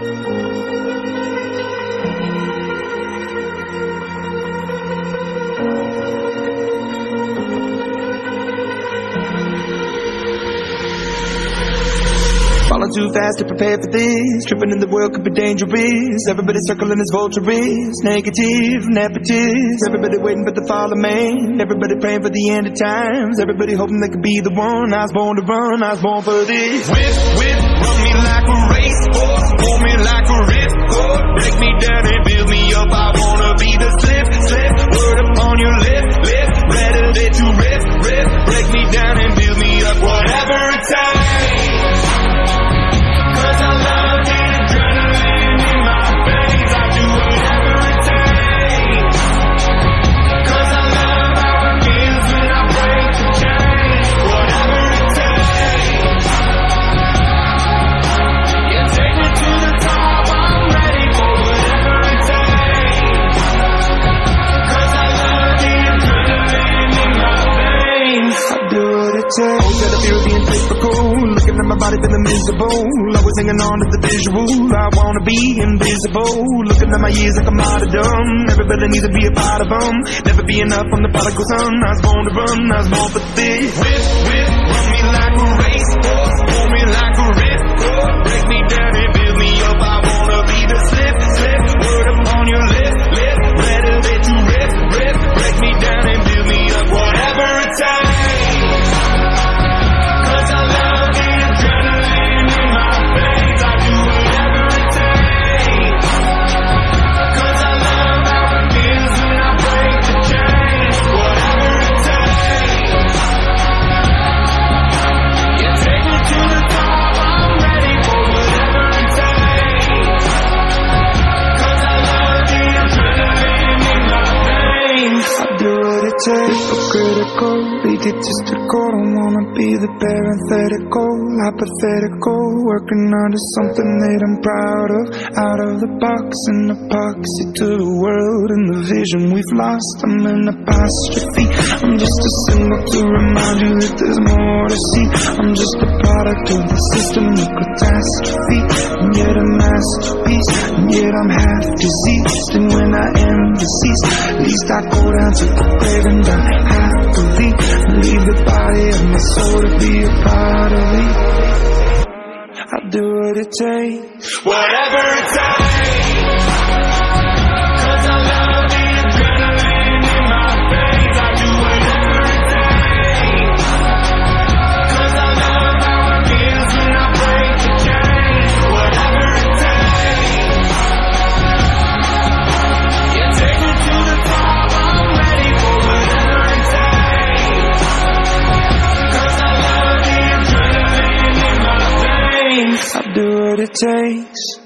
Falling too fast to prepare for this. Tripping in the world could be dangerous. Everybody circling as vultures. Negative, nepotist. Everybody waiting for the fall of man. Everybody praying for the end of times. Everybody hoping they could be the one. I was born to run, I was born for this. Whip, run me like a racehorse. Pull me like a ripcord. Break me down and build me up. I wanna be the slip. Word upon your lip. Ready to rip. Break me down and build me up. Whatever it takes. Looking at my body feeling miserable. Always hanging on to the visual. I wanna be invisible. Looking at my years like I'm out of dumb. Everybody needs to be a part of them. Never be enough on the prodigal son. I was born to run, I was born for this. Whip, run me like a racehorse. Pull me like a ripcord. Break me down and build me up. I wanna be the slip. Word upon your lip. Ready to rip. Break me down and build me up. Whatever it takes. Hypocritical, egotistical. Don't wanna be the parenthetical, hypothetical. Working under something that I'm proud of. Out of the box, an epoxy to the world and the vision we've lost. I'm an apostrophe. I'm just a symbol to remind you that there's more to see. I'm just a product of the system of catastrophe. And yet a masterpiece, and yet I'm half diseased. And when I am deceased, at least I go down to the grave and die happily. Leave the body of my soul to be a part of me. I'll do what it takes. Whatever it takes. I'll do what it takes.